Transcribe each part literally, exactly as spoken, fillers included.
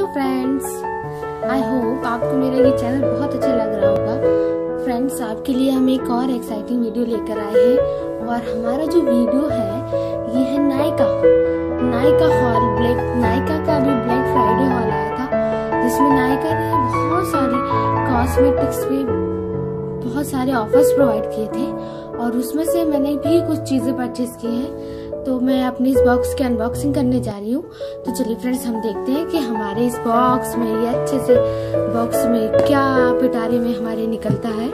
Hello friends, I hope आपको मेरा ये चैनल बहुत अच्छा लग रहा होगा। फ्रेंड्स, आपके लिए हम एक और एक्साइटिंग वीडियो लेकर आए हैं और हमारा जो वीडियो है ये है नायका नायका हॉल। ब्लैक नायका का अभी ब्लैक फ्राइडे हॉल आया था, जिसमें नायका ने बहुत सारी कॉस्मेटिक्स पे बहुत सारे ऑफर्स प्रोवाइड किए थे और उसमें से मैंने भी कुछ चीजें परचेज की हैं। तो मैं अपनी इस बॉक्स की अनबॉक्सिंग करने जा रही हूँ। तो चलिए फ्रेंड्स, हम देखते हैं कि हमारे इस बॉक्स में, ये अच्छे से बॉक्स में क्या पिटारे में हमारे निकलता है।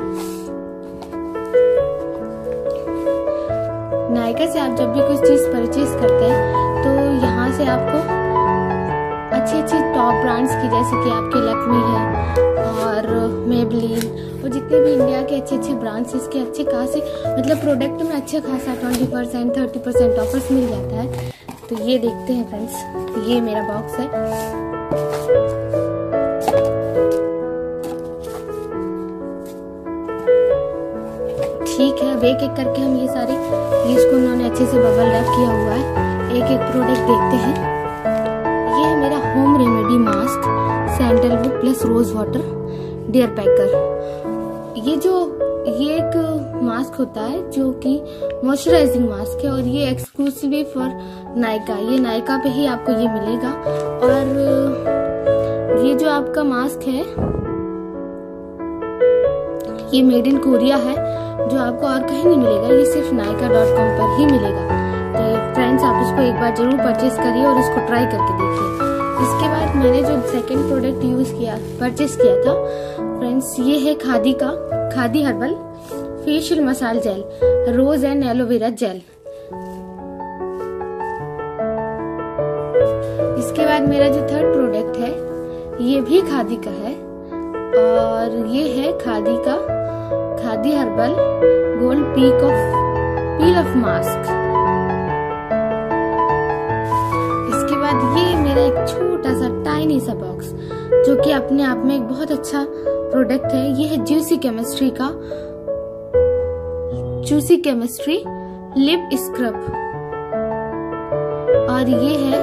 नायका से आप जब भी कुछ चीज परचेज करते हैं तो यहाँ से आपको अच्छी अच्छी टॉप ब्रांड्स की, जैसे कि आपकी लक्मी है और मेबलिन और जितने भी इंडिया के अच्छे अच्छे ब्रांड्स, इसके अच्छे खासे मतलब प्रोडक्ट में अच्छा खासा twenty percent thirty percent offers मिल जाता है। तो ये देखते हैं फ्रेंड्स, ये मेरा बॉक्स है। ठीक है, अब एक एक करके हम ये सारे, इसको उन्होंने अच्छे से बबल रैप किया हुआ है। एक एक प्रोडक्ट देखते हैं। ये है मेरा home remedy mask sandalwood plus rose water dear packer. ये जो ये एक मास्क होता है जो कि मॉइस्चराइजिंग मास्क है और ये एक्सक्लूसिवली फॉर नायका। ये नायका पे ही आपको ये मिलेगा। और ये जो आपका मास्क है ये मेड इन कोरिया है, जो आपको और कहीं नहीं मिलेगा, ये सिर्फ नायका डॉट कॉम पर ही मिलेगा। तो फ्रेंड्स, आप इसको एक बार जरूर परचेज करिए और इसको ट्राई करके देखिए। इसके बाद मैंने जो सेकंड प्रोडक्ट यूज किया परचेज किया था फ्रेंड्स, ये है खादी का Khadi herbal facial massage gel rose and aloe vera gel. इसके बाद मेरा जो थर्ड प्रोडक्ट है ये भी खादी का है और ये है खादी का Khadi herbal gold peak off peel off mask. इसके बाद ये मेरा एक छोटा सा टाइनी सा बॉक्स जो कि अपने आप में एक बहुत अच्छा प्रोडक्ट है। ये है जूसी केमिस्ट्री का जूसी केमिस्ट्री लिप स्क्रब और ये है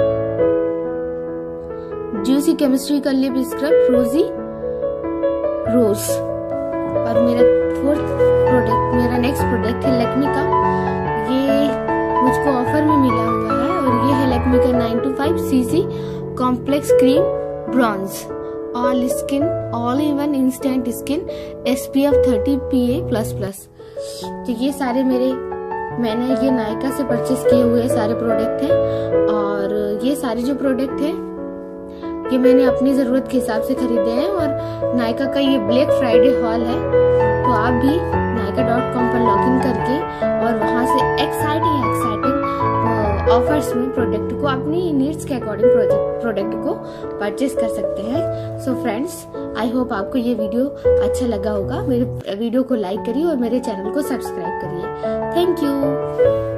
जूसी केमिस्ट्री का लिप स्क्रब रोजी रोज। और मेरा फोर्थ प्रोडक्ट, मेरा नेक्स्ट प्रोडक्ट है लक्मी का। ये मुझको ऑफर में मिला हुआ है और ये है लक्मी का nine to five C C complex cream bronze all skin all even instant skin S P F thirty P A plus plus. तो ये सारे मेरे मैंने ये नायका से परचेज किए हुए सारे प्रोडक्ट हैं और ये सारे जो प्रोडक्ट हैं ये मैंने अपनी जरूरत के हिसाब से खरीदे हैं। और नायका का ये ब्लैक फ्राइडे हॉल है, तो आप भी नायका डॉट कॉम पर लॉग इन करके और वहां से एक्साइटिंग एक्साइटिंग ऑफर्स में प्रोडक्ट को अपनी नीड्स के अकॉर्डिंग प्रोडक्ट को परचेज कर सकते हैं। सो फ्रेंड्स, आई होप आपको ये वीडियो अच्छा लगा होगा। मेरे वीडियो को लाइक करिए और मेरे चैनल को सब्सक्राइब करिए। Thank you.